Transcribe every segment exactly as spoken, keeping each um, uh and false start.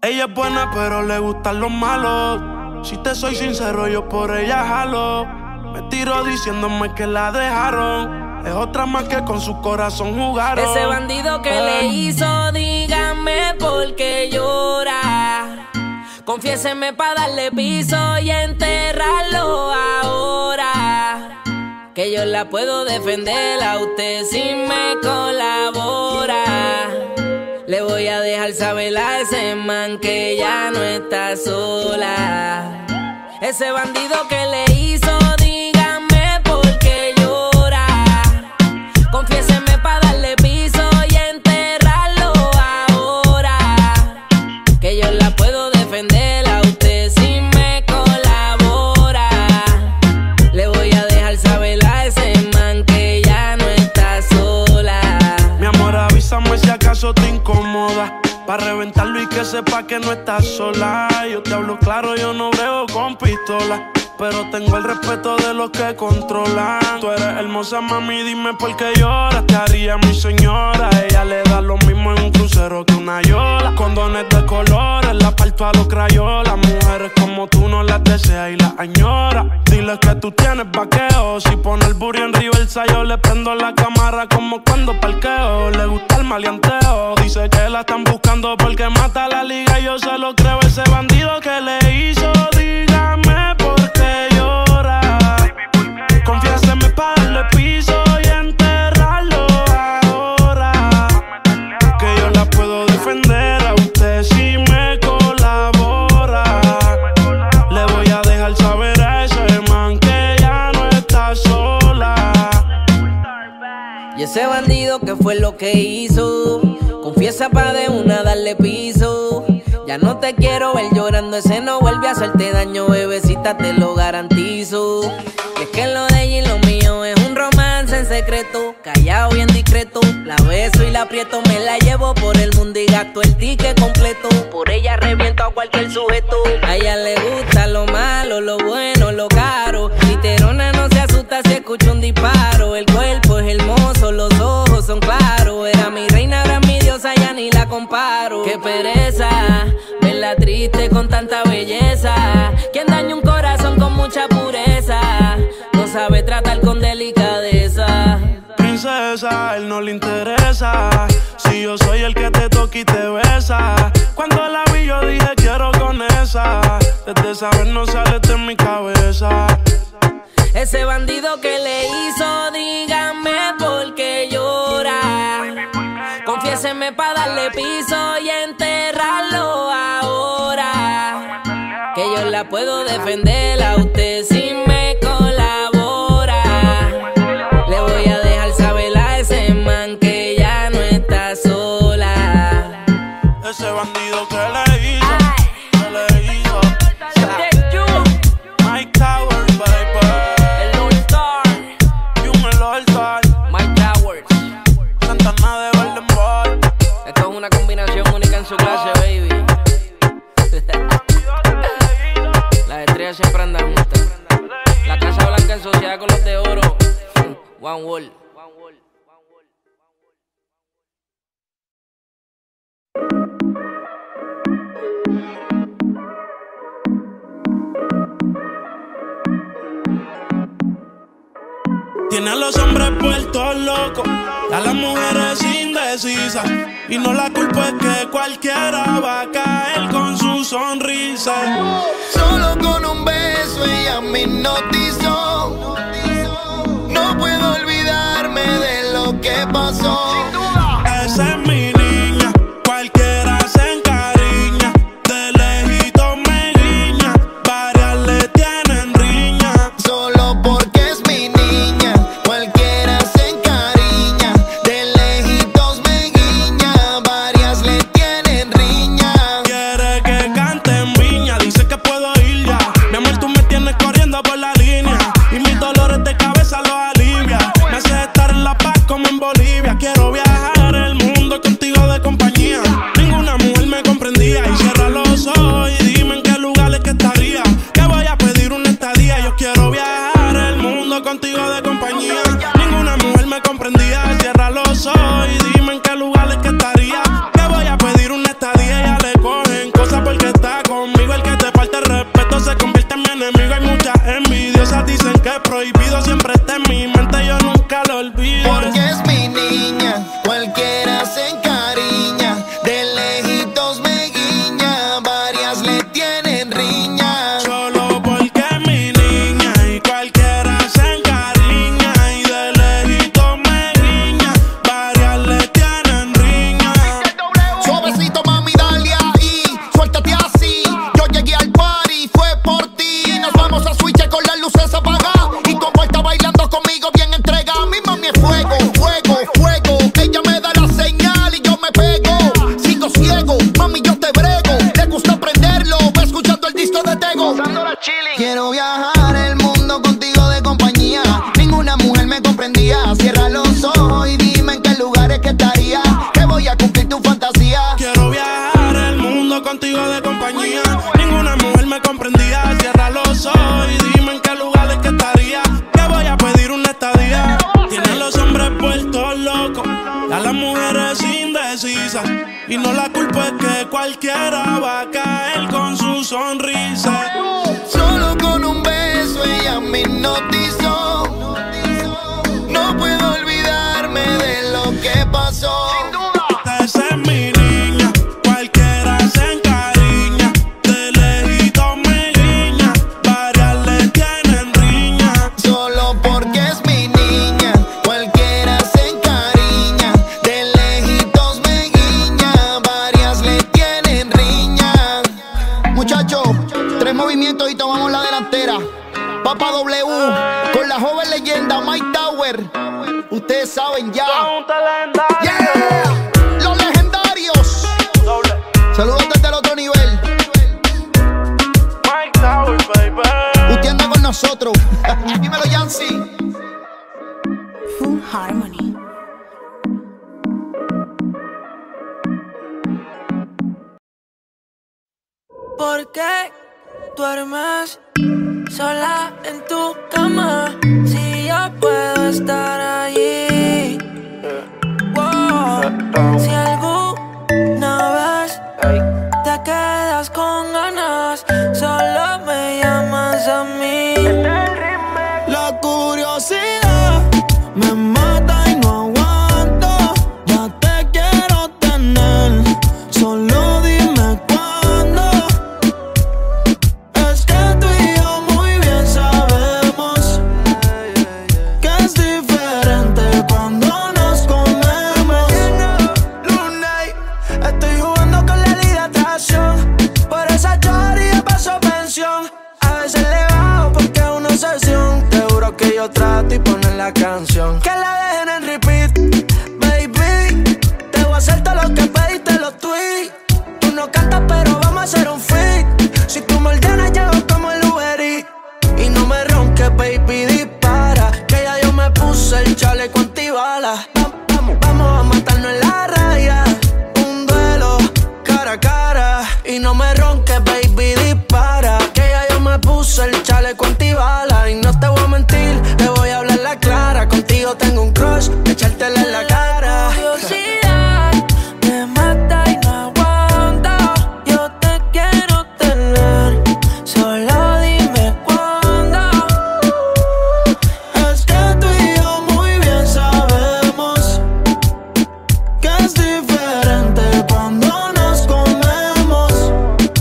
Ella es buena pero le gustan los malos. Si te soy sincero yo por ella jalo. Me tiro diciéndome que la dejaron. Es otra más que con su corazón jugaron. Ese bandido que eh. le hizo, dígame por qué llora. Confiéseme pa' darle piso y enterrarlo ahora. Que yo la puedo defender a usted si me colabora. Le voy a dejar saber a ese man que ya no está sola. Ese bandido que le hizo, dígame por qué llora. Confiéseme pa' darle piso y enterrarlo ahora. Que yo la puedo defender a usted si me colabora. Le voy a dejar saber a ese man que ya no está sola. Mi amor, avísame si acaso te incomoda, pa' reventarlo y que sepa que no estás sola. Yo te hablo claro, yo no brego con pistola, pero tengo el respeto de los que controlan. Tú eres hermosa, mami, dime por qué lloras. Te haría mi señora. Ella le da lo mismo en un crucero que una yola. Condones de colores, la parto a los crayolas. Mujeres como tú no las deseas y las añoras. Dile que tú tienes vaqueo. Si pone el burro en reversa, yo le prendo la cámara como cuando parqueo. Le gusta el maleanteo. Dice que la están buscando porque mata la liga y yo se lo creo. Ese bandido que le hizo, dígame por qué llora. Confiéseme pa' darle piso y enterrarlo ahora. Que yo la puedo defender a usted si me colabora. Le voy a dejar saber a ese man que ya no está sola. Y ese bandido que fue lo que hizo, confiesa pa' de una darle piso. Ya no te quiero ver llorando, ese no vuelve a hacerte daño, bebecita, te lo garantizo. Y es que lo de ella y lo mío es un romance en secreto, callado bien discreto. La beso y la aprieto, me la llevo por el mundo y gasto el ticket completo. Por ella reviento a cualquier sujeto. A ella le gusta lo malo, lo bueno, lo caro. Literona no se asusta si escucha un disparo. El cuerpo es hermoso, los ojos son claros. Era mi reina, ahora mi diosa, ya ni la comparo. Qué pereza verla triste con tanta belleza. Quien daña un corazón con mucha pureza no sabe tratar con delicadeza. Princesa, él no le interesa si yo soy el que te toca y te besa. Cuando la vi yo dije quiero con esa. Desde saber no sale de mi cabeza. Ese bandido que le hizo, dígame por qué llora. Confiéseme pa' darle piso y enterrarlo ahora. Que yo la puedo defender a usted si me colabora. Le voy a dejar saber a ese man que ya no está sola. Ese bandido que le hizo, que le hizo. Mike Towers, baby. El Lone Star. Jumel All-Star. Mike Towers. Santana de Golden Boy. Esto es una combinación única en su clase, baby. Las estrellas siempre andan juntas. La Casa Blanca en sociedad con los de oro. One World. Tiene a los hombres puestos locos, a las mujeres indecisas. Y no la culpa es que cualquiera va a caer con su sonrisa. Solo con un beso ella me hipnotizó. No puedo olvidarme de lo que pasó. Esa es mi niña, cualquiera se encariña. De lejito me guiña, varias le tienen riña. Solo porque es mi niña, cualquiera se encariña. De lejitos me guiña, varias le tienen riña. Quiere que cante en Viña, dice que puedo ir ya. Mi amor, tú me tienes corriendo por la línea y mis dolores de cabeza los alivia. Me hace estar en La Paz como en Bolivia. Quiero viajar el mundo contigo de compañía. Ninguna mujer me comprendía. Y cierra los ojos y dime en qué lugares que estaría. Que voy a pedir una estadía. Yo quiero viajar el mundo contigo de compañía. Ninguna mujer me comprendía. Cierra los ojos y dime en qué lugares que estaría. Que voy a pedir una estadía. Ya le cogen cosas A las mujeres indecisas. Y no la culpa es que cualquiera va a caer con su sonrisa. Solo con un beso ella me hipnotizó. No puedo olvidarme de lo que pasó. Esa es mi niña, cualquiera se encariña. De lejito me guiña, varias le tienen riña. Solo porque es mi niña, cualquiera se encariña. De lejitos me guiña, varias le tienen riña. Muchachos, tres movimientos y tomamos la delantera. Papa W, con la joven leyenda Mike Tower. Ustedes saben ya. Yeah. Los legendarios. Saludos desde el otro nivel. Mike Tower, baby. Usted anda con nosotros. Dímelo, Yancy. Full Harmony. ¿Por qué duermes sola en tu cama si yo puedo estar allí? Wow. Si alguna vez te quedas con ganas, solo me llamas a mí. La curiosidad me mata y no aguanto. Ya te quiero tener, solo dime cuándo. Es que tú y yo muy bien sabemos que es diferente cuando nos comemos. Lunay, estoy jugando con la ley de atracción. Por esa choría paso pensión. A veces le bajo porque es una obsesión. Te juro que yo trato y poner la canción. Que la dejen en repeat, baby. Te voy a hacer todo lo que pediste los tweets. Tú no cantas pero vamos a hacer un feat. Si tú me ordenas llego como el Uber Eats. Y no me ronques, baby, dispara. Que ya yo me puse el chaleco antibala. Vamos, vamos a matarnos en la raya. Un duelo cara a cara. Y no me ronques, baby, dispara. Que ya yo me puse el chaleco antibala. Y no te voy a mentir, te voy a hablar la clara. Contigo tengo un crush, echártela en la cara. Curiosidad me mata y no aguanto. Yo te quiero tener, solo dime cuándo. Es que tú y yo muy bien sabemos que es diferente cuando nos comemos.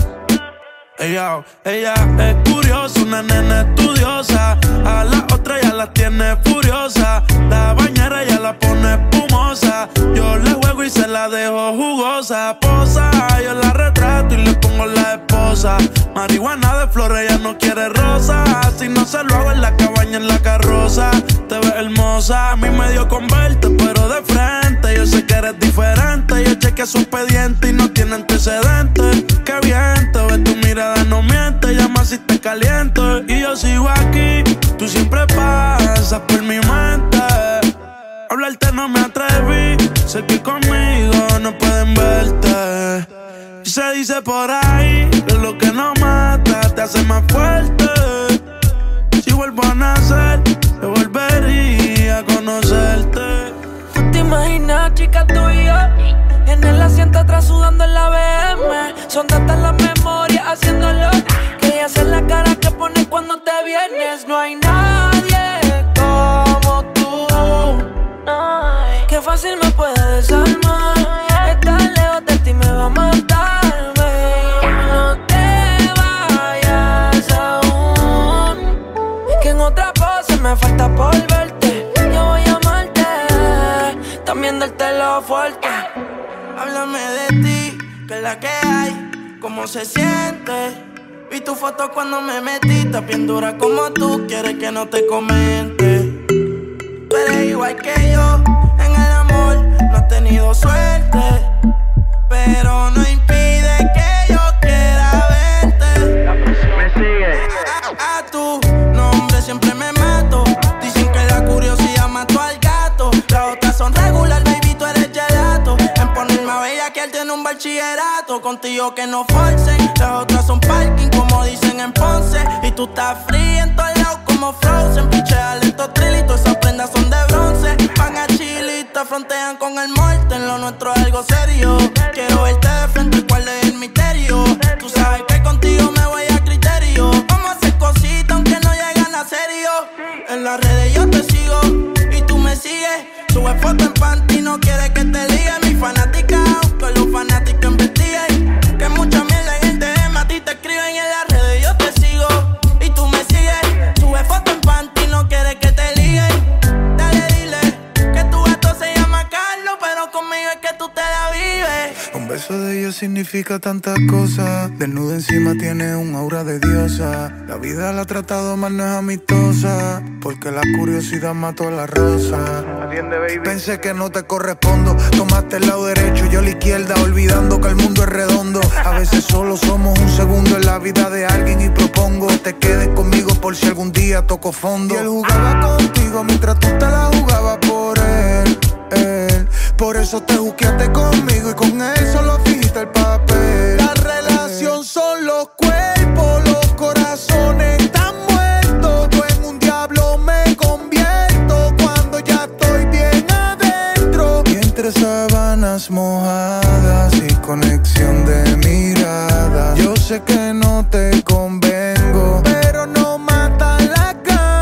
Ella, ella es curiosa, una nena estudiosa. A la otra ya la tiene furiosa. La bañera ya la pone espumosa. Yo le juego y se la dejo jugosa. Posa, yo la retrato y le pongo la esposa. Marihuana de flores, ella no quiere rosa. Si no se lo hago en la cabaña, en la carroza. Te ves hermosa, a mí me dio con verte, pero de frente. Yo sé que eres diferente. Yo chequeé su expediente y no tiene antecedentes. Qué bien, te ves, tu mirada no miente. Llama si te caliento. Y yo sigo aquí, tú siempre pasas por mi mente. Hablarte no me atreví, sé que conmigo no pueden verte. Y se dice por ahí que lo que no mata te hace más fuerte. Si vuelvo a nacer, te volvería a conocerte. ¿Tú te imaginas, chica, tú y yo en el asiento atrás sudando en la B M? Son tantas las memorias haciéndolo que ella hace la cara que pone cuando te vienes. No hay nadie como tú. Qué fácil me puede desarmar. Estar lejos de ti me va a matar, baby. No te vayas aún, que en otra pose me falta por verte. Yo voy a amarte, también dártelo fuerte. Háblame de ti, que es la que hay, cómo se siente. Vi tu foto cuando me metí, está bien dura como tú, quieres que no te comente. Tú eres igual que yo, en el amor no has tenido suerte, pero no impide que yo quiera verte. Me sigue. A, a tu nombre siempre me mato. Dicen que la curiosidad mató al gato. Las otras son regular, baby, tú eres gelato. En ponerme a bella que él tiene un bachillerato. Contigo que no forcen. Las otras son parking, como dicen en Ponce. Y tú estás fría en todos lados como Frozen. Pichea lento, trilito, esas prendas son de bronce. Van a chilito, se frontean con el muerte, en lo nuestro es algo serio. Quiero verte de frente, cuál es el misterio. Tú sabes que contigo me voy a criterio. Vamos a hacer cositas aunque no llegan a serio. En las redes yo te sigo y tú me sigues. Sube foto en panty, no quieres que te ligue. Mi fanática, aunque los fanáticos investiguen. Que mucha mierda en el D M a ti te escriben. Y en las redes yo te sigo y tú me sigues. Sube foto en panty, no quieres que te liguen. Dale, dile que tu gato se llama Carlos, pero conmigo es que tú te la vives. Un beso de ella significa tantas cosas. Desnuda encima tiene un aura de diosa. La vida la ha tratado mal, no es amistosa, porque la curiosidad mató a la rosa. Atiende, baby. Pensé que no te correspondo. Tomaste el lado derecho, yo la izquierda, olvidando que el mundo es redondo. A veces solo somos un segundo en la vida de alguien y propongo que te quedes conmigo por si algún día toco fondo. Y él jugaba contigo mientras tú te la jugabas por él, él. Por eso te juqueaste conmigo y con él solo fingiste el papel. La relación son los cuerpos, los corazones están muertos. Yo en un diablo me convierto cuando ya estoy bien adentro. Y entre sábanas mojadas y conexión de mirada, yo sé que no te convengo, pero no mata la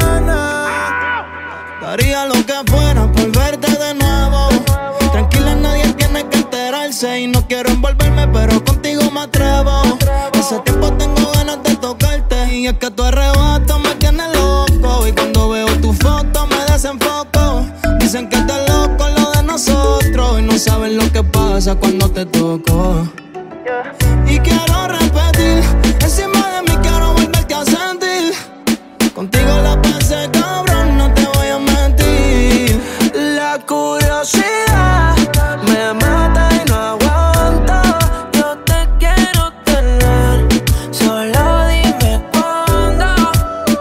gana. Daría lo que fuera por verte de nuevo. Tranquila, nadie tiene que enterarse. Y no quiero envolverme, pero contigo me atrevo. Hace tiempo tengo ganas de tocarte. Y es que tu arrebato me tiene loco. Y cuando veo tu foto me desenfoco. Dicen que estás loco lo de nosotros. Y no saben lo que pasa cuando te toco. Y quiero repetir, encima de mí quiero volverte a sentir. Contigo la pasé cabrón, no te voy a mentir. La curiosidad me mata y no aguanto. Yo te quiero tener, solo dime cuándo.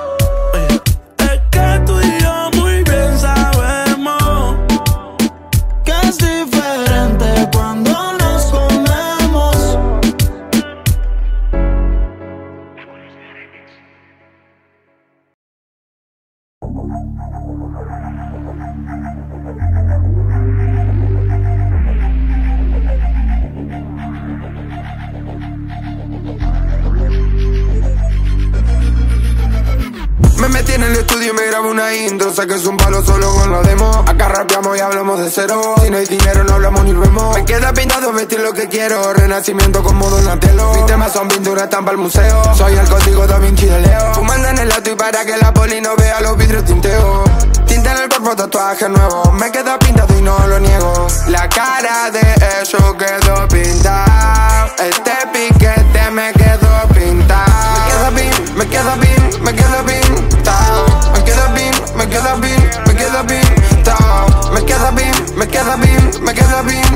Es que tú y yo muy bien sabemos que es diferente cuando nos comemos. Me metí en el estudio y me grabo una intro. Sé que es un palo solo con los demos. Acá rapeamos y hablamos de cero. Si no hay dinero no hablamos ni vemos. Me queda pintado vestir lo que quiero. Renacimiento con modo Donatello. Mis temas son pinturas, están para el museo. Soy el código Da Vinci de Leo. Fumando en el auto y para que la poli no vea los vidrios tinteo. Tinta en el cuerpo, tatuaje nuevo. Me queda pintado y no lo niego. La cara de eso quedó pintado. Este piquete me quedó pintado. Me queda bien, me queda bien, me queda bien. Me queda bien, me queda bien, me queda bien, me queda bien, me queda bien, me queda bien,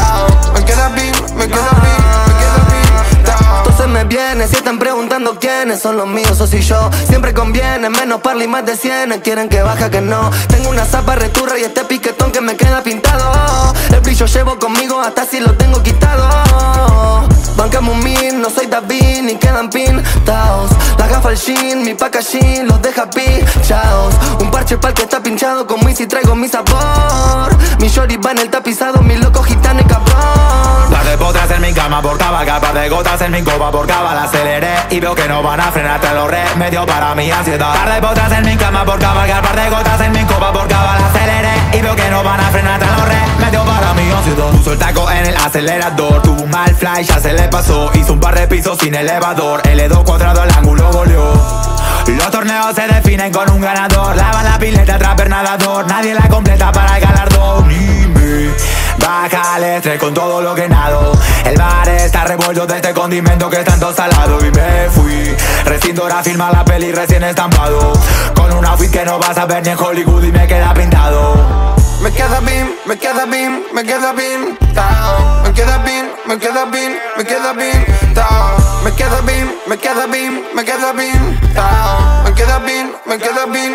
me queda bien, me queda bien, me queda bien. Entonces me viene, si están preguntando quiénes son los míos o si yo. Siempre conviene, menos parla y más de cien. Quieren que baja que no. Tengo una zapa returra y este piquetón que me queda pintado. El brillo llevo conmigo hasta si lo tengo quitado. Bancame un min, no soy David ni quedan pintados. La gafa al jean, mi packaging los deja pichados. Un parche pa'l que está pinchado con Missy, traigo mi sabor. Mi shorty va en el tapizado, mi loco gitano y cabrón. Las de potras en mi cama por cabalgar, par de gotas en mi copa por cabal. Aceleré y veo que no van a frenar, te lo remedio para mi ansiedad. Par de potras en mi cama por cabalgar, par de gotas en mi copa por cabal. Aceleré y veo que no van a frenar, te lo remedio para mi ansiedad. Puso el taco en el acelerador, tuvo un mal fly, ya se le pasó. Hizo un par de pisos sin elevador, L dos cuadrado al ángulo goleó. Los torneos se definen con un ganador. Lava la pileta, trapper nadador. Nadie la completa para el galardón. Y me baja el estrés con todo lo que nado. El bar está revuelto de este condimento que es tanto salado. Y me fui recinto a filmar la peli recién estampado. Con un outfit que no vas a ver ni en Hollywood y me queda pintado. Me queda bien, me queda bien, me queda bien, tao. Me queda bien, me queda bien, me queda bien, tao. Me queda bien, me queda bien, me queda bien, tao. Me queda bien, me queda bien,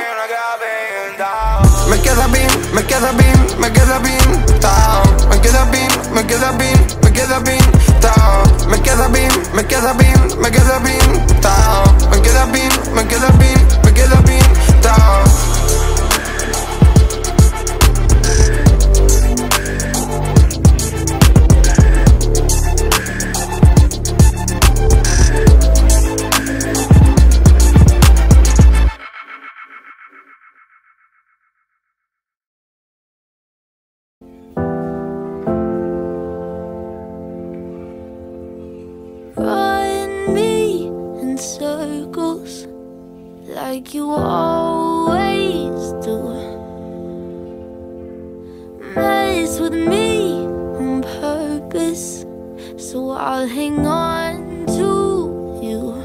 me queda bien, me queda bien, me queda bien, tao. Me queda bien, me queda bien, me queda bien, tao. Me queda bien, me queda bien, me queda bien, tao. Me queda bien, me queda bien, me queda bien, tao. like you always do. Mess with me on purpose, so I'll hang on to you.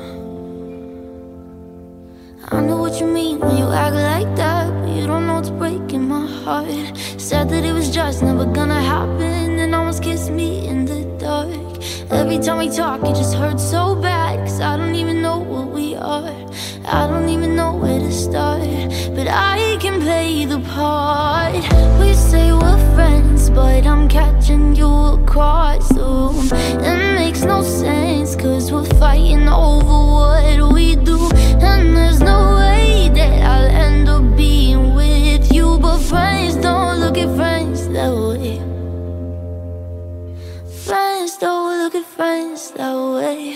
I know what you mean when you act like that, but you don't know it's breaking my heart. Said that it was just never gonna happen, and almost kissed me in the dark. Every time we talk, it just hurts so bad, cause I don't even know what we are. I don't even know where to start, but I can play the part. We say we're friends, but I'm catching you across the room. It makes no sense, cause we're fighting over what we do. And there's no way that I'll end up being with you, but friends don't look at friends that way. Friends don't look at friends that way.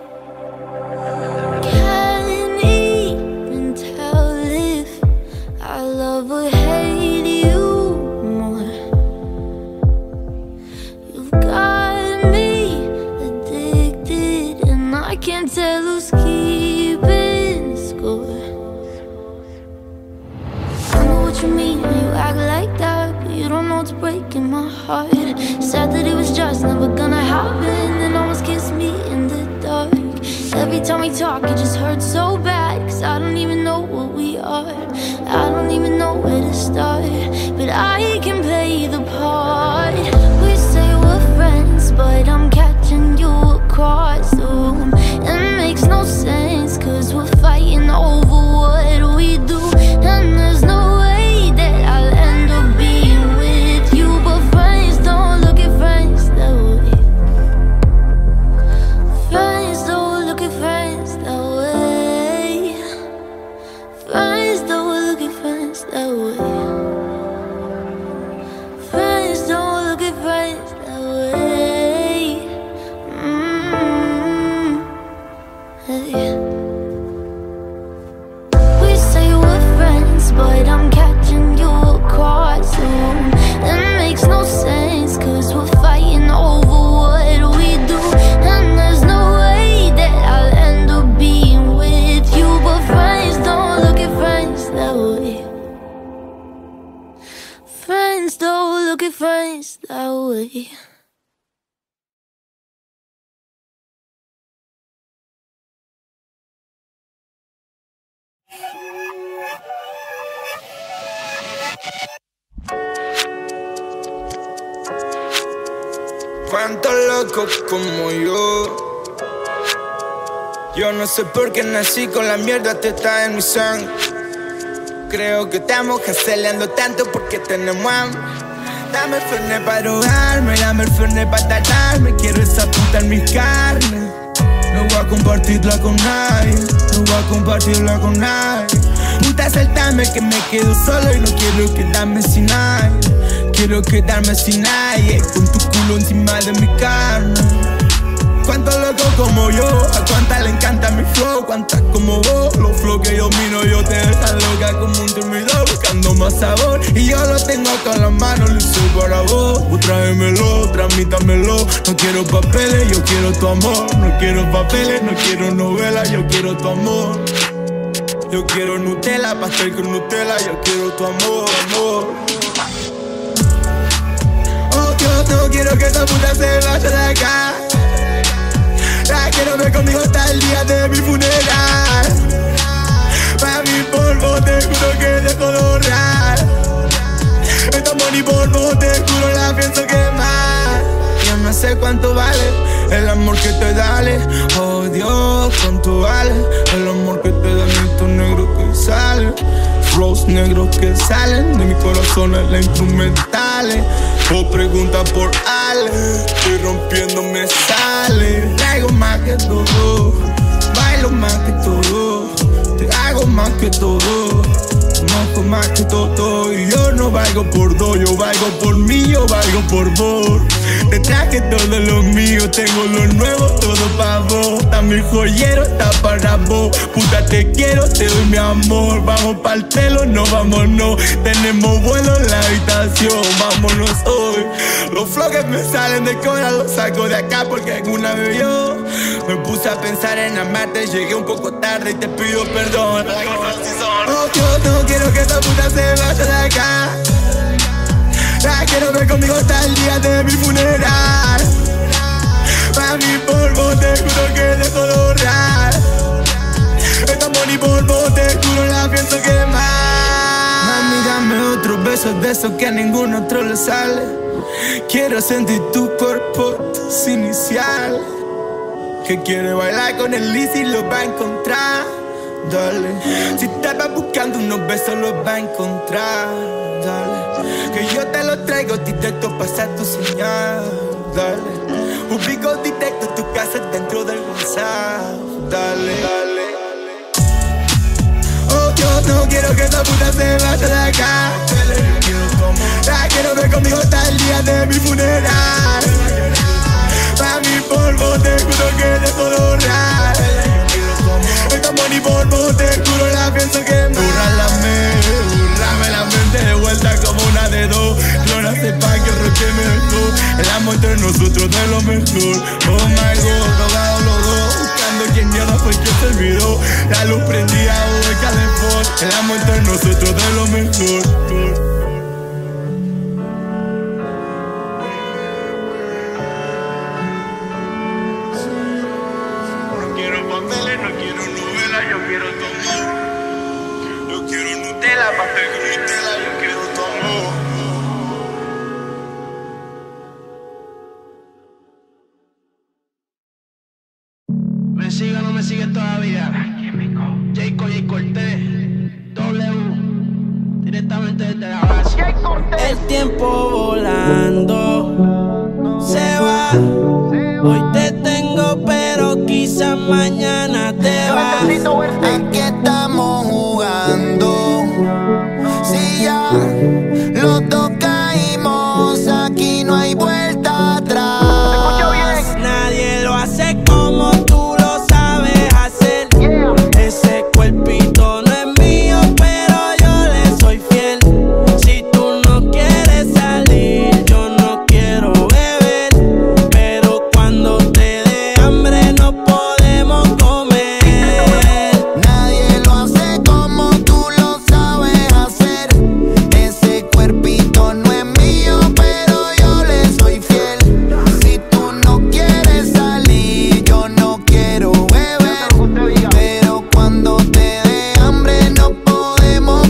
Can't even tell if I love or hate you more. You've got me addicted, and I can't tell who's keeping score. I know what you mean when you act like that, but you don't know it's breaking my heart. Said that it was just never gonna happen, and almost kissed me in the dark. Every time we talk, it just hurts so bad, cause I don't even know what we are. I don't even know where to start, but I can play the part. We say we're friends, but I'm catching you across the room. It makes no sense, cause we're fighting over what we do. And there's no way that I'll end up being with you, but friends don't look at friends that way. Friends don't look at friends that way. Friends don't look at friends that way. Friends don't look at friends that way. Mm-hmm. Hey. We say we're friends, but I'm catching you across the room. It makes no sense, cause we're fighting over what we do. And there's no way that I'll end up being with you, but friends don't look at friends that way. Friends don't look at friends that way. Cuántos locos como yo. Yo no sé por qué nací con la mierda, te está en mi sangre. Creo que estamos canceleando tanto porque tenemos hambre. Dame el fernet para drogarme, dame el fernet para tratarme. Quiero esa puta en mis carnes. No voy a compartirla con nadie, no voy a compartirla con nadie. Puta, saltame que me quedo solo y no quiero quedarme sin nadie. Quiero quedarme sin nadie, con tu culo encima de mi carne. Cuántos locos como yo, a cuántas le encanta mi flow, cuántas como vos. Los flow que yo miro yo te dejan loca como un dormidor, buscando más sabor. Y yo lo tengo acá en la mano, lo hice para vos. Vos tráemelo, tramítamelo. No quiero papeles, yo quiero tu amor. No quiero papeles, no quiero novelas, yo quiero tu amor. Yo quiero Nutella, pastel con Nutella, yo quiero tu amor, amor. Oh Dios, no quiero que esta puta se vaya de acá. La quiero ver conmigo hasta el día de mi funeral. Pa' mi polvo te juro que dejo de ahorrar. Esta money polvo te juro la pienso quemar. Yo no sé cuánto vale el amor que te dale. Oh Dios, cuánto vale el amor que te dan estos negros que salen. Flows negros que salen de mi corazón en las instrumentales. O pregunta por Ale, estoy rompiendo me sale. Traigo más que todo, bailo más que todo, te hago más que todo, conozco más que todo. Y yo no valgo por dos, yo valgo por mí, yo valgo por vos. Te traje todo lo mío, tengo lo nuevo, todo pa' vos. Está mi joyero, está para vos. Puta te quiero, te doy mi amor. Vamos pa'l telo, no vámonos. Tenemos vuelo en la habitación, vámonos hoy. Los flows que me salen de cola los saco de acá porque alguna vez yo Me puse a pensar en amarte, llegué un poco tarde y te pido perdón. Oh, yo no quiero que esta puta se vaya de acá. La quiero ver conmigo hasta el día de mi funeral. Mami, por vos te juro que dejo de ahorrar. Esta money por vos te juro la pienso quemar. Mami, dame otros besos de esos que a ningún otro le sale. Quiero sentir tu cuerpo, tus iniciales. Que quiere bailar con el Lizzy, lo va a encontrar. Dale, si estaba buscando unos besos, los va a encontrar. Dale, que yo te los traigo directo, pasa tu señal. Dale, ubico directo tu casa dentro del WhatsApp. Dale, dale. Oh, yo no quiero que esta puta se vaya de acá. La quiero ver conmigo hasta el día de mi funeral. Mami, por vos te juro que dejo de ahorrar. Esta money por vos te juro la pienso quemar. Burrálame, burrame la mente de vuelta como una de dos. No la sepa que el roche me dejó. El amor entre nosotros de lo mejor. Oh my God, drogados los dos. Buscando quien mierda fue quien se olvidó. La luz prendía o el calefón. El amor entre nosotros de lo mejor. ¿Me sigue o no me sigue todavía? Jayco, Jay Cortés, W, directamente desde la base. El tiempo volando se va. Hoy te tengo, pero quizás mañana te vas. ¿En qué estamos jugando? Si ya los dos caímos, aquí no hay vuelta atrás. Nadie lo hace como tú lo sabes hacer. Ese cuerpito no es mío, pero yo le soy fiel. Si tú no quieres salir, yo no quiero beber. Pero cuando te dé hambre no podemos comer. Nadie lo hace como tú lo sabes hacer. Ese cuerpito no es mío, pero yo le soy fiel. Si tú no quieres salir, yo no quiero beber. Pero cuando te dé hambre no podemos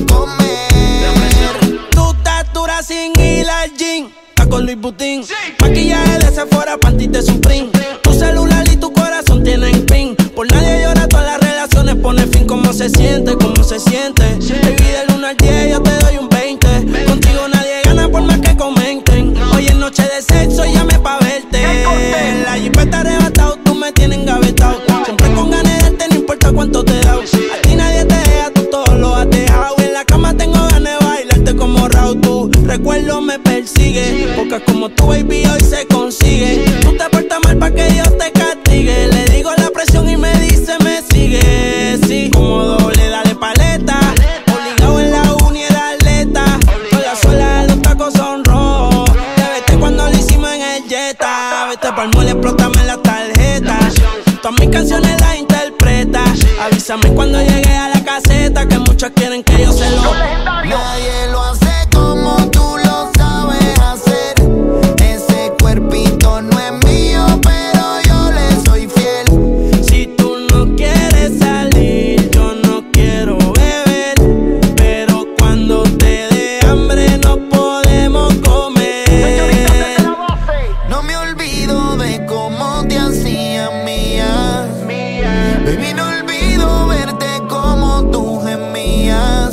comer. Tu estatura sin ir al gym, está con Louis Vuitton. Maquillaje de Sephora, panty de Supreme. Tu celular y tu corazón tienen pin. Por nadie llora, todas las relaciones pone fin. ¿Cómo se siente? ¿Cómo se siente? Baby, del uno al diez yo te doy un veinte. Contigo nadie gana por más que comenten. Hoy es noche de sexo y llame pa' verte. La jipeta arrebatado, tú me tienes engavetado. Siempre con ganas de darte, no importa cuánto te he dado. A ti nadie te deja, tú todo lo has dejado. En la cama tengo ganas de bailarte como Raúl. Tu recuerdo me persigue, porque como tu baby hoy se consigue. Tú te portas mal pa' que Dios te castigue. Le digo la presión y me dice me sigue. Sí, como doble, dale paleta. Obligado en la uni era atleta. Con la suela de los tacos son rojos. Te vete cuando lo hicimos en el Jetta. Vete pa'l mole, explótame la tarjeta. Todas mis canciones las interpreta. Avísame cuando llegue a la caseta, que muchos quieren que yo se lo. Nadie lo hace como tú lo sabes hacer. Ese cuerpito no es mío, pero yo le soy fiel. Si tú no quieres salir, yo no quiero beber. Pero cuando te dé hambre no podemos comer. No me olvido de cómo te hacían mía. Baby, no olvido verte como tú gemías.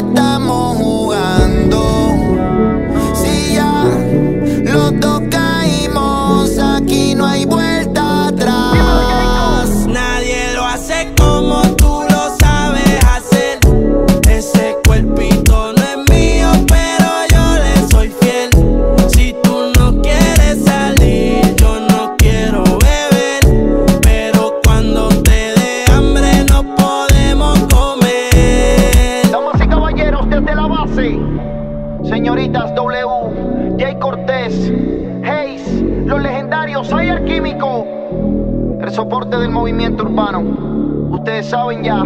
estamos jugando. Si ya los dos caímos, aquí no hay vuelta atrás. Nadie lo hace como tú lo sabes hacer. Ese cuerpito no es mío, pero yo le soy fiel. Si tú no quieres salir, yo no quiero beber, pero cuando te dé hambre no podemos comer. Damas y caballeros, desde la base, señoritas W, Jay Cortés, Hayes, los legendarios, Ayer Químico, el soporte del movimiento urbano. Ustedes saben ya.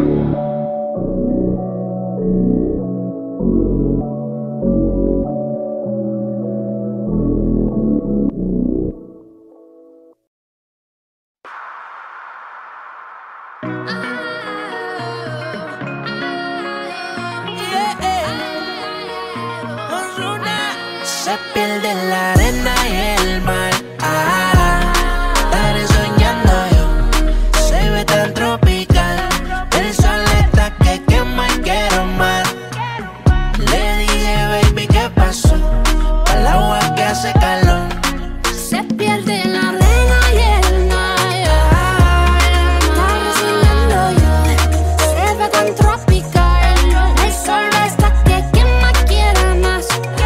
Se pierde en la arena y el mar. Ah, estaré soñando yo. Se ve tan tropical. El sol está que quema y quiero más. Le dije, baby, ¿qué pasó? Al agua que hace calor. Se pierde en la arena y el mar. Estaré soñando yo. Se ve tan tropical. El sol está que quema y quiero más.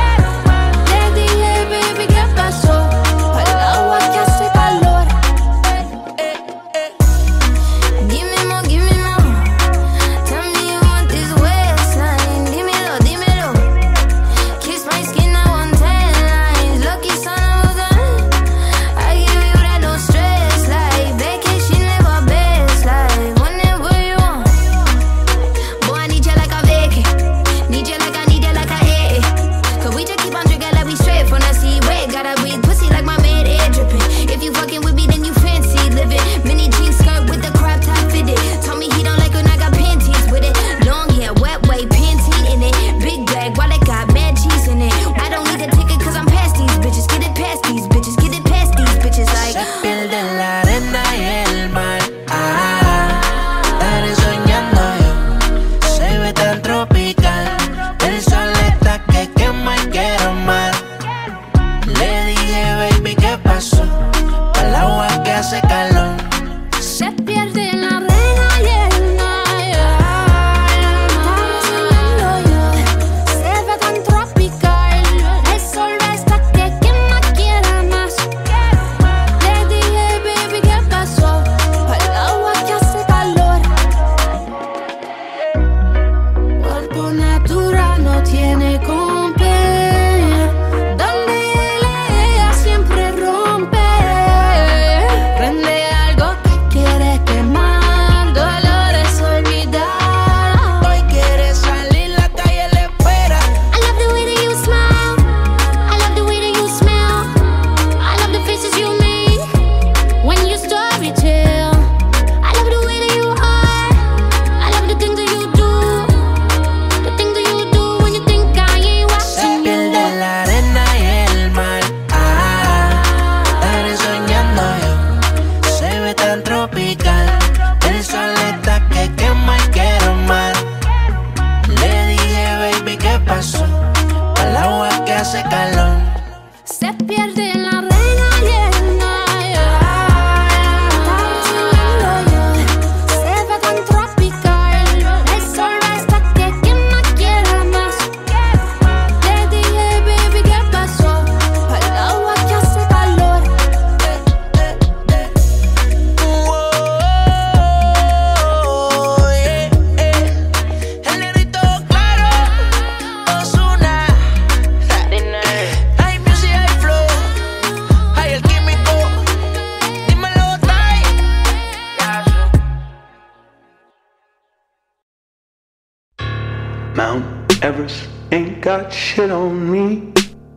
Mount Everest ain't got shit on me.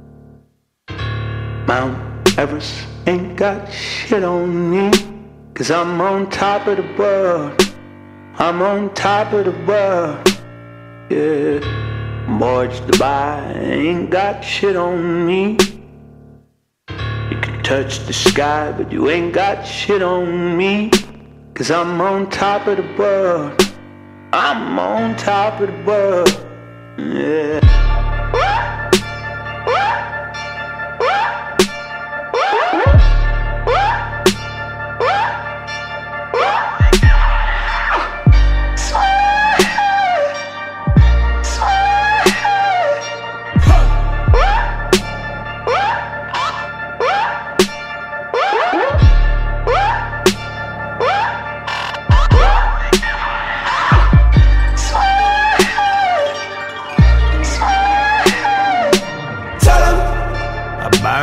Mount Everest ain't got shit on me. Cause I'm on top of the world. I'm on top of the world. Yeah. Mortgage Dubai ain't got shit on me. You can touch the sky, but you ain't got shit on me. Cause I'm on top of the world. I'm on top of the world.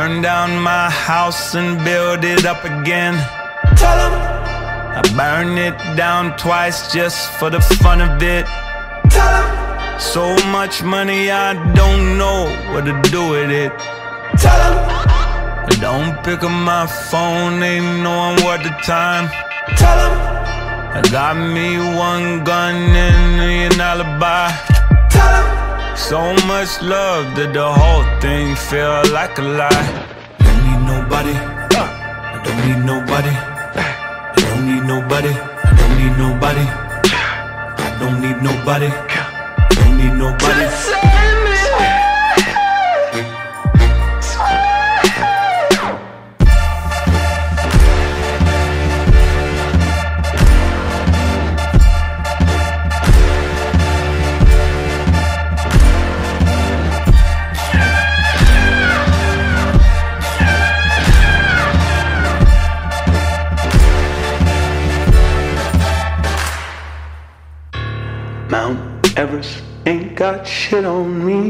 burn down my house and build it up again. Tell 'em. I burn it down twice just for the fun of it. Tell 'em. So much money I don't know what to do with it. Tell 'em. I don't pick up my phone, ain't no one worth the time. Tell 'em. I got me one gun and an alibi. Tell 'em. So much love that the whole thing feel like a lie. Don't need nobody, I don't need nobody. I don't need nobody, I don't need nobody. I don't need nobody, I don't need nobody. Mount Everest ain't got shit on me.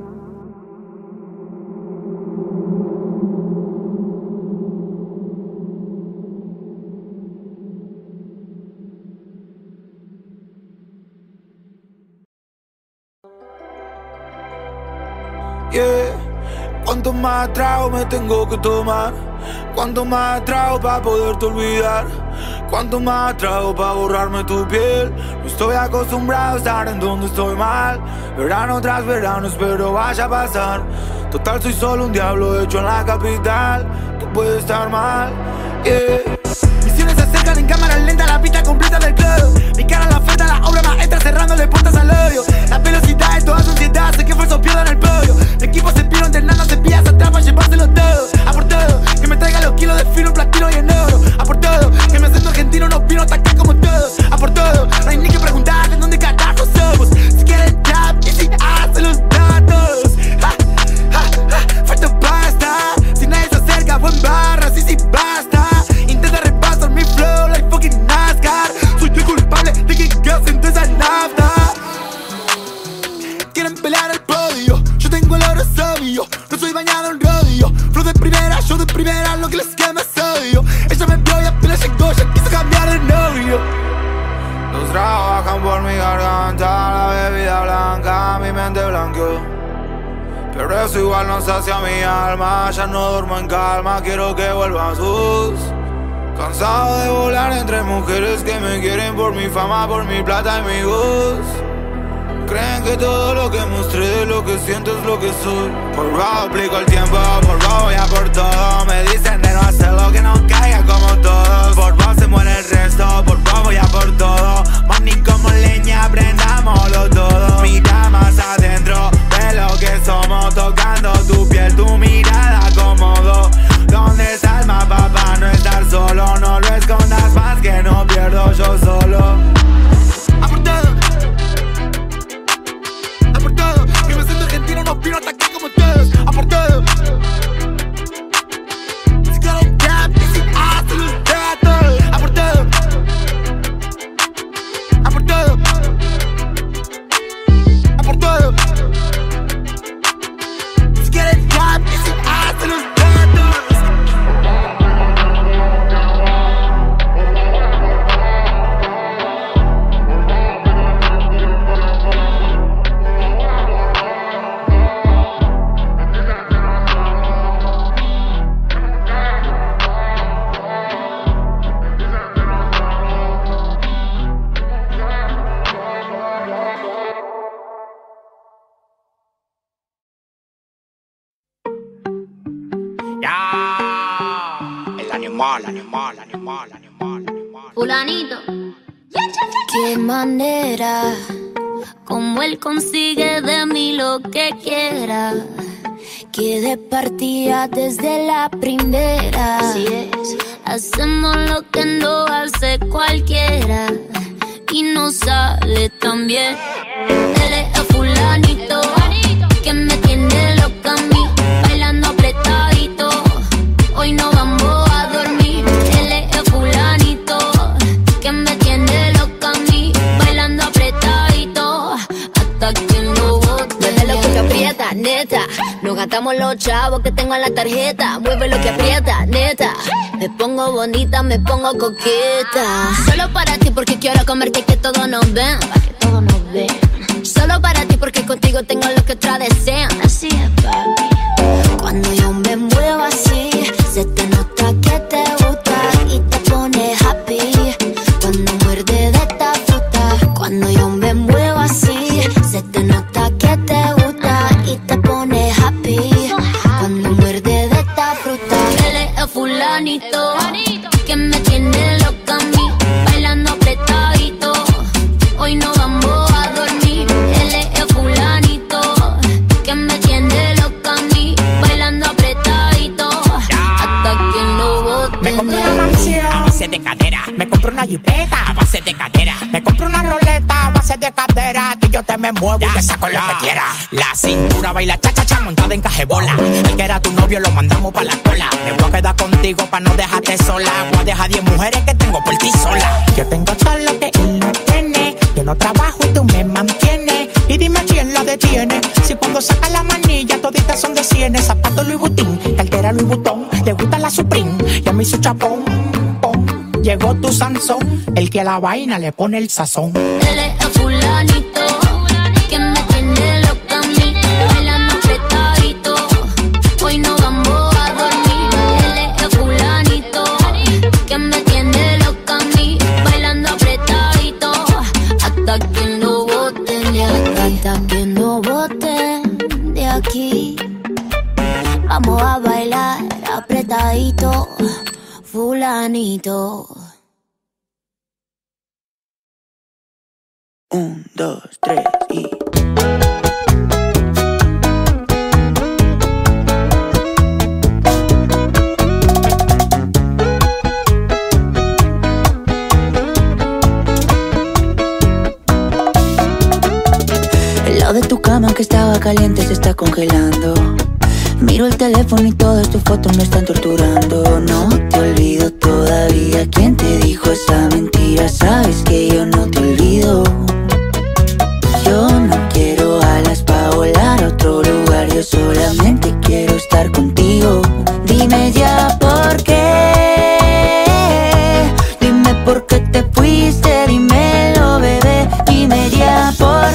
Yeah. Cuánto más trago me tengo que tomar, cuánto más trago para poderte olvidar, cuánto más trago para borrarme tu piel. No estoy acostumbrado a estar en donde estoy mal. Verano tras verano espero vaya a pasar. Total soy solo un diablo hecho en la capital. Tú puedes estar mal, yeah. Misiones se acercan en cámara lenta, la pista completa del club. Mi cara en la oferta, la obra maestra cerrándole puertas al odio. La velocidad de toda sociedad, sé que falsos pierdan el podio. Mi equipo se piro entrenando, se pilla, se atrapa, llevárselo todo. A por todo, que me traiga los kilos de filo, platino y en oro. A por todo, que mi acento argentino no vino a atacar como todos. A por todo, no hay ni que preguntar de dónde carajo somos. Si quieren trap, y si hacen los datos. Ja, ja, ja, falta pasta. Si nadie se acerca, buen barra, sí, sí, basta. Intenta repasar mi flow like fucking NASCAR. Soy el culpable de que gasen de esa nafta. Quieren pelear el podio, yo tengo el oro obvio. No soy bañado en rodillo. Flow de primera, yo de primera, lo que les quema es odio. Ella me vio y apenas llegó, ya quiso cambiar de novio. Los trabajan por mi garganta, la bebida blanca, mi mente blanqueó. Pero eso igual no sacia mi alma, ya no duermo en calma, quiero que vuelvan sus. Cansado de volar entre mujeres que me quieren por mi fama, por mi plata y mi voz. Creen que todo lo que mostré, lo que siento es lo que soy. Por bajo aplico el tiempo, por bajo voy a por todo. Me dicen de no hacer lo que no caiga como todos. Por bajo se muere el resto, por bajo voy a por todo. Money como leña, prendámoslo todo. Mira más adentro de lo que somos, tocando tu piel, tu mirada cómodo. ¿Dónde está el mapa para no estar solo? No lo escondas más que no pierdo yo solo. A por todo, a por todo, que me siento argentino, no vino a atacar como todos. A por todo. Si quieren rap, y si hacen los datos. A por todo, a por todo, a por todo. Si quieren rap, y si hacen los datos. Animal, animal, animal, animal, animal. Fulanito. Qué manera, como él consigue de mí lo que quiera. Que de partida desde la primera. Así es. Hacemos lo que no hace cualquiera. Y no sale tan bien. Él es el fulanito, que me tiene loca a mí, bailando apretadito. Hoy no vamos a dormir. Él es el fulanito, que me tiene loca a mí, bailando apretadito, hasta que lo bote. Desde lo que aprieta, neta. Nos gastamos los chavos que tengo en la tarjeta. Mueve lo que aprieta, neta. Me pongo bonita, me pongo coqueta. Solo para ti porque quiero comerte y que todos nos ven. Pa' que todos nos ven. Solo para ti porque contigo tengo lo que otras desean. Así es, papi. Cuando yo me muevo así, se te nota que te gusta y te pone happy. Cuando muerde de esta fruta. Cuando yo me muevo así, se te nota que te gusta y te pone happy. Cuando muerde de esta fruta. Él es el fulanito que me tiene loca a mí, bailando apretadito. Hoy no vamos a dormir. Él es el fulanito que me tiene loca a mí, bailando apretadito. Hasta que lo boten. Me compré una mansión a base de cadera. Me compré una jipeta a base de cadera. Me compré una roleta a base de cadera. Que yo te me muevo y te saco lo que quiera. La cintura baila cha cha cha montada en cajebola. El que era tu novio lo mandamos pa' la cola. Me voy a quedar contigo pa' no dejarte sola. Voy a dejar diez mujeres que tengo por ti sola. Yo tengo todo lo que él no tiene. Yo no trabajo y tú me mantienes. Y dime quién la detiene. Si cuando saca la manilla toditas son de cienes. Zapato Louis Vuitton, cartera Louis Vuitton. Le gusta la Supreme y a mí su chapón. Pom. Llegó tu Sansón, el que a la vaina le pone el sazón. Él es el fulanito que me tiene loca a mí, bailando apretadito. Hoy no vamos a dormir. Él es el fulanito que me tiene loca a mí, bailando apretadito. Hasta que no boten de aquí, hasta que no boten de aquí. Vamos a bailar apretadito, fulanito. Un, dos, tres y... El lado de tu cama que estaba caliente se está congelando. Miro el teléfono y todas tus fotos me están torturando. No te olvido todavía. ¿Quién te dijo esa mentira? Sabes que yo no te olvido. Yo no quiero alas pa' volar a otro lugar. Yo solamente quiero estar contigo. Dime ya por qué. Dime por qué te fuiste. Dímelo, bebé. Dime ya por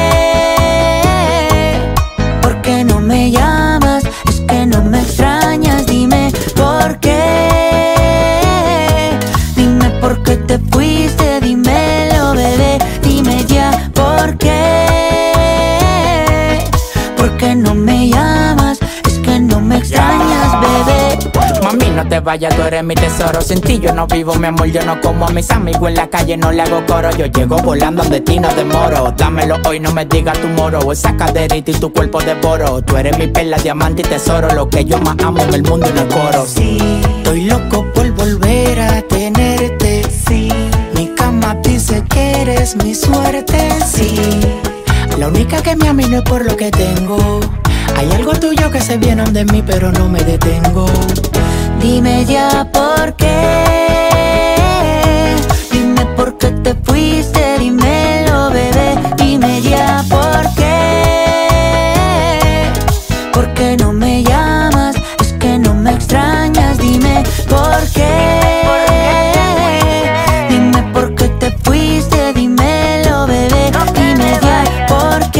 qué. ¿Por qué no me llamas? Es que no me extrañas. Dime por qué. Dime por qué te fuiste. Dímelo, bebé. Dime ya por qué. ¿Por qué no me llamas? Es que no me extrañas, bebé. Mami, no te vayas, tú eres mi tesoro. Sin ti yo no vivo, mi amor, yo no como a mis amigos en la calle, no le hago coro. Yo llego volando de ti, no demoro. Dámelo hoy, no me digas tu moro. Esa caderita y tu cuerpo devoro. Tú eres mi perla, diamante y tesoro. Lo que yo más amo en el mundo y no el coro. Sí, estoy loco por volver a tenerte. Sí, mi cama dice que eres mi suerte. Sí, la única que me ama y no es por lo que tengo. Hay algo tuyo que se viene de mí, pero no me detengo. Dime ya por qué. Dime por qué te fuiste. Dímelo, bebé. Dime ya por qué. ¿Por qué no me llamas? Es que no me extrañas. Dime por qué. Dime por qué te fuiste. Dímelo, bebé. Dime ya por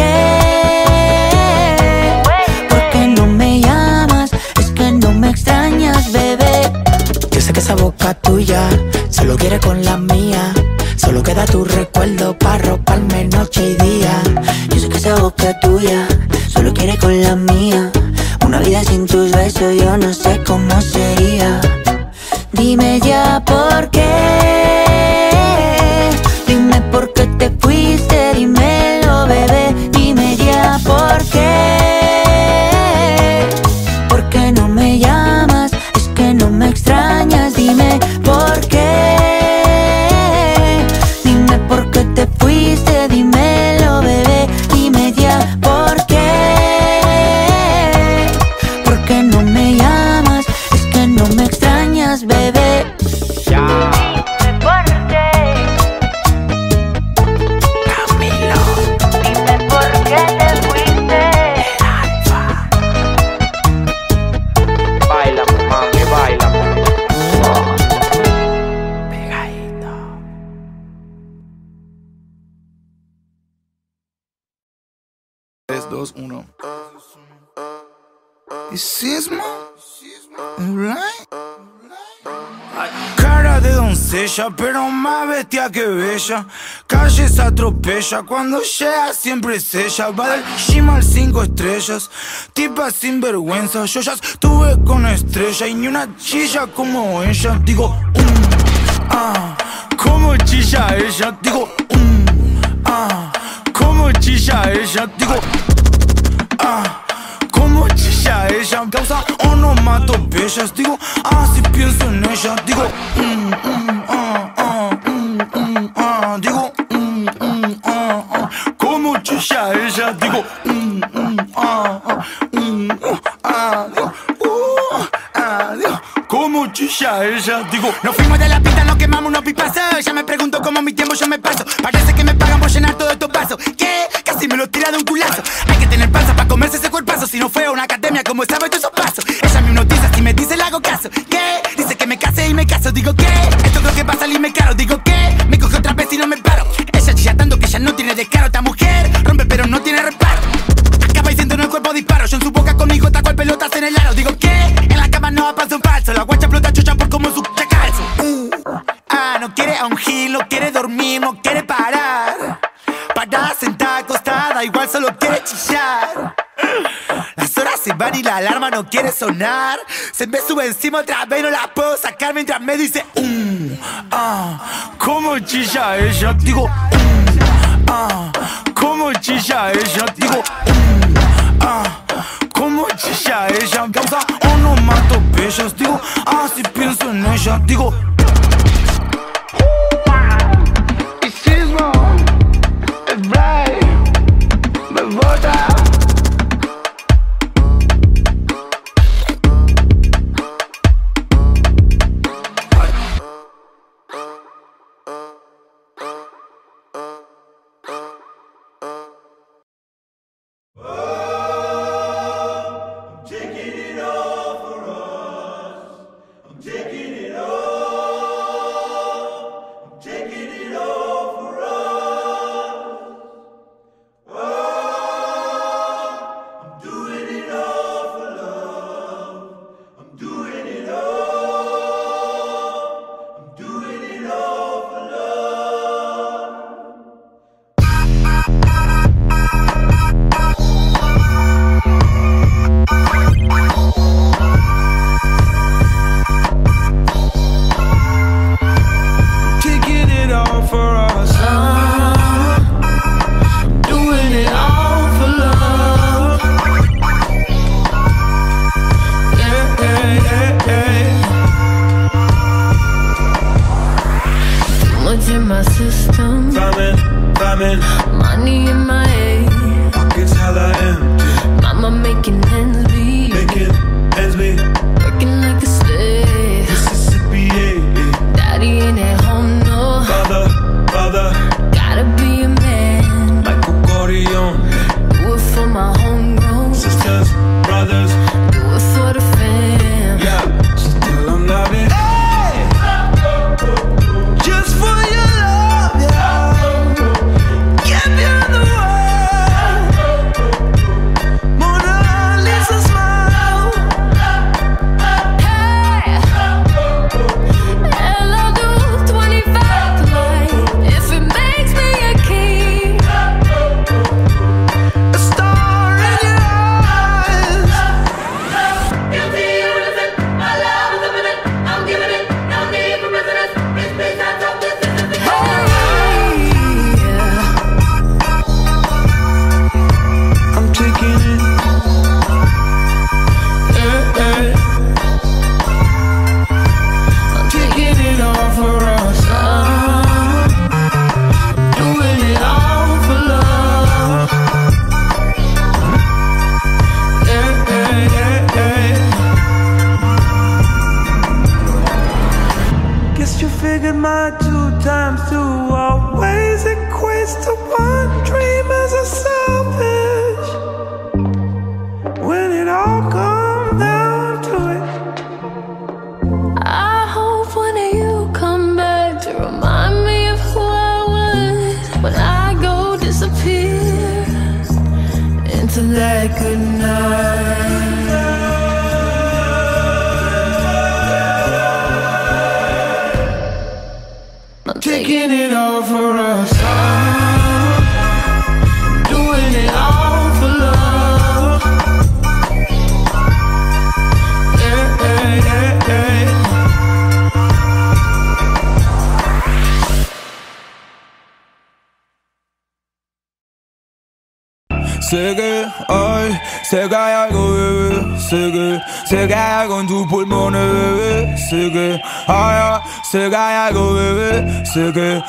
qué. ¿Por qué no me llamas? Es que no me extrañas, bebé. Yo sé que esa boca tuya solo quiere con la mía. Solo queda tu recuerdo para roparme noche y día. Yo sé que esa boca tuya solo quiere con la mía. Una vida sin tus besos yo no sé cómo sería. Dime ya por qué. Dime por qué te fuiste. Dímelo, bebé. Dime ya por qué. ¿Por qué no me llamas? Es que no me extrañas. Dime por qué. Dime por qué te fuiste. Dímelo, bebé. Dime ya por qué. ¿Por qué no me llamas? Es que no me extrañas, bebé. Ya. dos, uno. ¿Y sismo? Right? Cara de doncella, pero más bestia que bella. Calle se atropella, cuando llega siempre es ella. Va del gym al cinco estrellas, tipa sin vergüenza. Yo ya estuve con estrella y ni una chilla como ella. Digo, um, ah, como chilla ella. Digo, um, ah, como chilla ella. Digo, ah, como chilla ella. Causa onomatopeyas. Digo, ah, si pienso en ella. Digo, mm, mm, ah, ah, mm, mm, ah. Digo, mm, mm, ah, ah. Como chilla ella. Digo, mm, mm, ah, ah, mm, ah. Digo, uh, ah, digo, como chilla ella. Digo, nos fuimos de la pista, nos quemamos unos pipazos. Ya me pregunto cómo mi tiempo yo me paso. Parece que me pagan por llenar todos estos vasos. ¿Qué? Casi me lo tira de un culazo. Hay que tener panza para comerse ese cuerpazo. Si no fue a una academia, como sabe todos esos pasos. Ella me hipnotiza, si me dice le hago caso. ¿Qué? Dice que me case y me caso. Digo, ¿qué? Esto creo que va a salirme caro. Digo, ¿qué? Me coge otra vez y no me paro. Ella chilla tanto que ya no tiene descaro. Esta mujer rompe pero no tiene reparo. Acaba diciendo en el cuerpo disparo. Yo en su boca con mi hijo taco el pelotas en el aro. Digo, ¿qué? En la cama no va a pasar un falso. La guacha explota chucha por como su calzo. Uh, ah, no quiere a un gil, no quiere dormir, no quiere parar. Parada, sentada, acostada, igual solo quiere chillar. Las horas se van y la alarma no quiere sonar. Se me sube encima otra vez, no la puedo sacar mientras me dice um, ah, como chilla ella. Digo, um, ah, como chilla ella. Digo, um, ah, como chilla ella. Causa onomatopeyas. Digo, ah, si pienso en ella. Digo, y sismo, es right, me bota. Into say goodnight. Taking it all for us, doing it all for love. Yeah, yeah, yeah, yeah. Sé que hay, sé que hay algo, bebé. Sé que, sé que hay algo en tus pulmones, bebé. Sé que hay, sé que hay algo, bebé. Sé que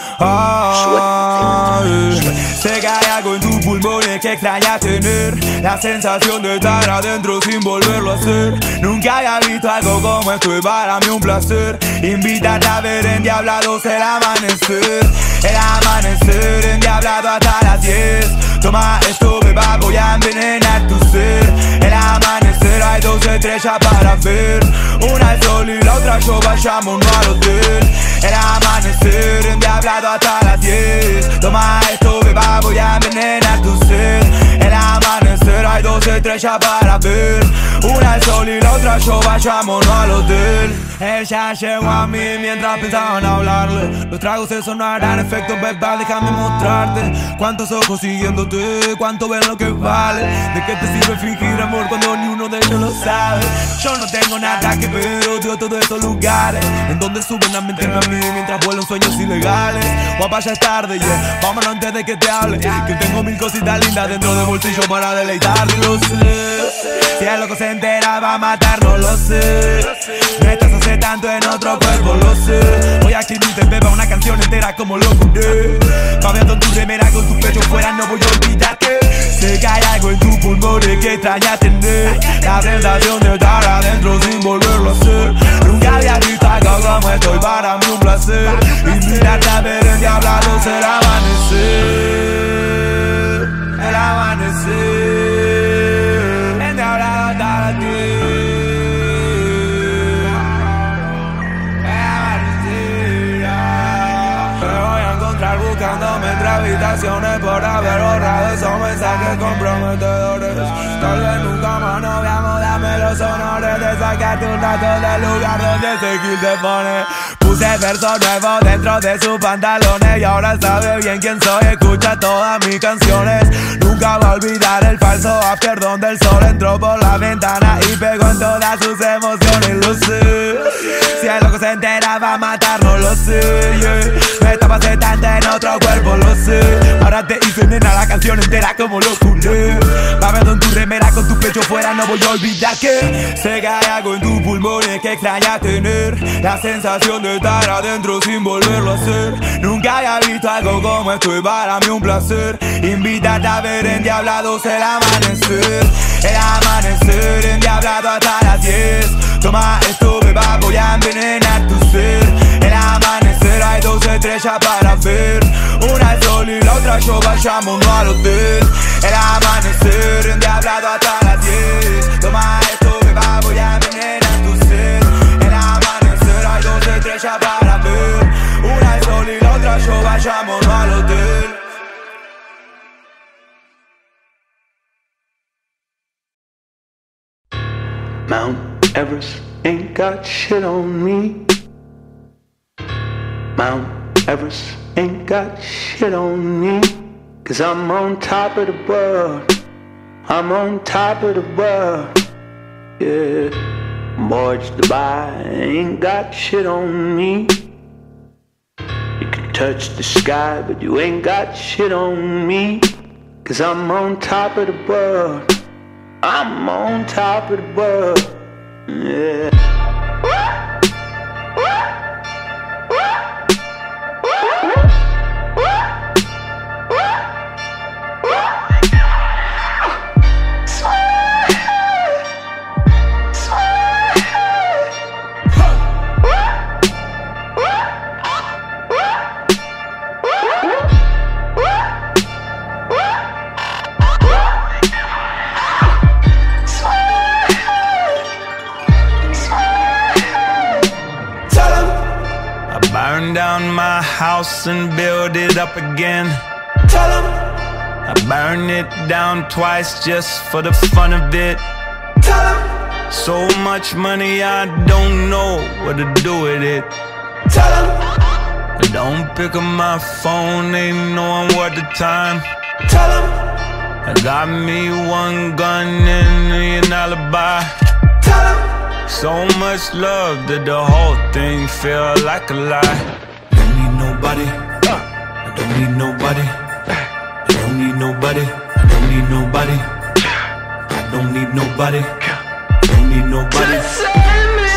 hay, sé que hay algo en tus pulmones que extraña tener. La sensación de estar adentro sin volverlo a hacer. Nunca había visto algo como esto y para mí un placer. Invítate a ver endiablados el amanecer. El amanecer endiablado hasta las diez. Toma esto, beba, voy a envenenar tu ser. El amanecer hay dos estrellas para ver. Una al sol y la otra yo, vayámonos al hotel. El amanecer endiablado hasta las diez. Toma esto, beba, voy a envenenar tu ser. El amanecer hay dos estrellas para ver. Una al sol y la otra yo, vayámonos al hotel. Ella llegó a mí mientras pensaban hablarle. Los tragos eso no harán efecto, beba, déjame mostrarte. Cuántos ojos siguiéndote, cuánto ven lo que vale. ¿De qué te sirve fingir amor cuando ni uno de ellos lo sabe? Yo no tengo nada que ver, odio todos estos lugares en donde suben a mentirme a mí mientras vuelan sueños ilegales. Guapa, ya es tarde, yeah, vámonos antes de que te hable. Que tengo mil cositas lindas dentro del bolsillo para deleitarle, lo sé. Si el loco se entera va a matarnos, lo sé. Me estás hace tanto en otro cuerpo, lo sé. Voy a escribirte, beba, una canción entera como lo juré. Babeando en tu remera con tu pecho fuera, no voy a olvidarte. Sé que hay algo en tu pulmones que extraña tener. La sensación de estar adentro sin volverlo a hacer. Nunca había visto algo como esto y para mí un placer. Invitarte a ver endiablados el amanecer. El amanecer endiablado hasta las diez. Buscándome entre habitaciones por haber borrado esos mensajes comprometedores. Tal vez nunca más nos veamos, dame los honores de sacarte un rato del lugar donde ese kill te pone. Puse versos nuevos dentro de sus pantalones y ahora sabe bien quién soy, escucha todas mis canciones. Nunca va a olvidar el falso after donde el sol entró por la ventana y pegó en todas sus emociones, lo sé. Si el loco se entera va a matarnos, lo sé, yeah. Me estaba tanto en otro cuerpo, lo sé. Ahora te hice nena la canción entera como lo juré. Babeando en tu remera con tu pecho fuera, no voy a olvidar que sé que hay algo en tus pulmones que extraña tener. La sensación de estar adentro sin volverlo a hacer. Nunca había visto algo como esto y para mí un placer. Invítate a ver endiablados el amanecer. El amanecer endiablado hasta las diez. Toma esto, beba, voy a envenenar tu ser. El amanecer hay dos estrellas para ver. Una al sol y la otra yo, vayámonos al hotel. El amanecer endiablado hasta las diez. Toma esto, beba, voy a envenenar tu ser. El amanecer hay dos estrellas para ver. Una al sol y la otra yo, vayámonos al hotel. Mount Everest ain't got shit on me. Mount Everest ain't got shit on me. Cause I'm on top of the world. I'm on top of the world. Yeah. Morge Dubai ain't got shit on me. You can touch the sky, but you ain't got shit on me. Cause I'm on top of the world. I'm on top of the world. Yeah. Burn down my house and build it up again. Tell 'em I burn it down twice just for the fun of it. So much money I don't know what to do with it. I don't pick up my phone, they know I'm worth the time. I got me one gun and an alibi. So much love that the whole thing feel like a lie. Don't need nobody, I don't need nobody. I don't need nobody, I don't need nobody. I don't need nobody, I don't need nobody. Just save me.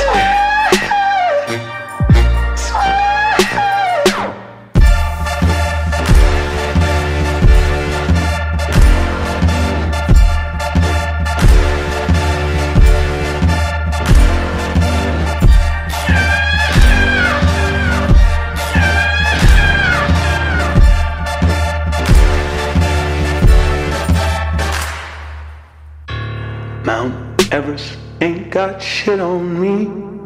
Mount Everest ain't got shit on me.